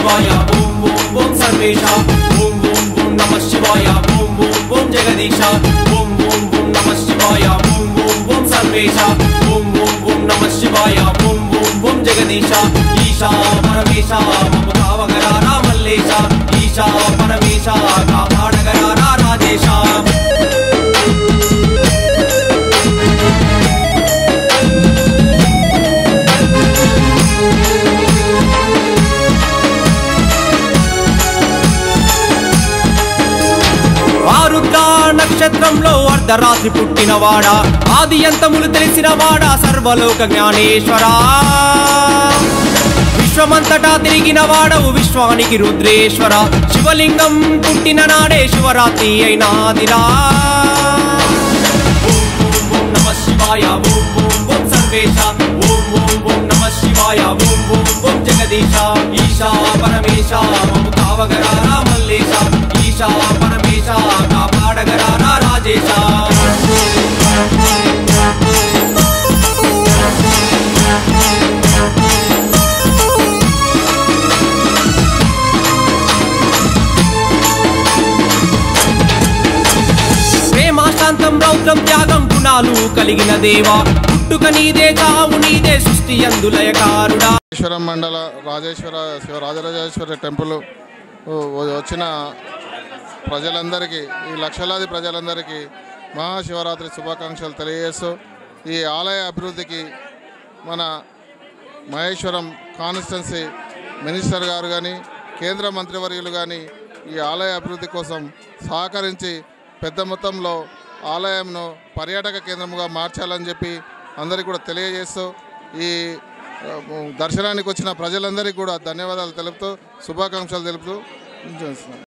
शिवाय ओम ओम ओम सर्वेश ओम ओम ओम नमः शिवाय ओम ओम ओम जगदीश ओम ओम ओम नमः शिवाय ओम ओम ओम सर्वेश ओम ओम ओम नमः शिवाय ओम ओम ओम जगदीश ईशा परमेश मम कावगरारा मल्लेश ईशा परमेश कापाडगरारा राजेश నక్షత్రంలో అర్ధరాత్రి పుట్టినవాడా ఆది అంతములు తెలిసినవాడా సర్వలోక జ్ఞానేశ్వరా విశ్వమంతటా తిరిగినవాడవు విశ్వానికి రుద్రేశ్వర శివలింగం పుట్టిన నాడే శివరాత్రి అయినాదిరా ఓం ఓం ఓం నమః శివాయ ఓం ఓం ఓం సర్వేశ ఓం ఓం ఓం నమః శివాయ ఓం ఓం ఓం జగదీశ ఈశా పరమేశ మమ కావగరారా మల్లేశ ఈశా పరమేశ కాపాడగరారా రాజేశ ప్రేమాశాంతం రౌద్రం త్యాగం గుణాలు కలిగిన దేవా పుట్టుక నీదే చావు నీదే సృష్టి యందు లయకారుడా. రాజేశ్వరం మండల రాజరాజేశ్వర టెంపుల్ వచ్చిన ప్రజలందరికీ ఈ లక్షలాది ప్రజలందరికీ మహాశివరాత్రి శుభాకాంక్షలు తెలియజేస్తూ ఈ ఆలయ అభివృద్ధికి మన మహేశ్వరం కాన్స్టిట్యున్సీ మినిస్టర్ గారు కానీ కేంద్ర మంత్రివర్యులు కానీ ఈ ఆలయ అభివృద్ధి కోసం సహకరించి పెద్ద మొత్తంలో ఆలయంను పర్యాటక కేంద్రముగా మార్చాలని చెప్పి అందరికీ కూడా తెలియజేస్తూ ఈ దర్శనానికి వచ్చిన ప్రజలందరికీ కూడా ధన్యవాదాలు తెలుపుతూ శుభాకాంక్షలు తెలుపుతూ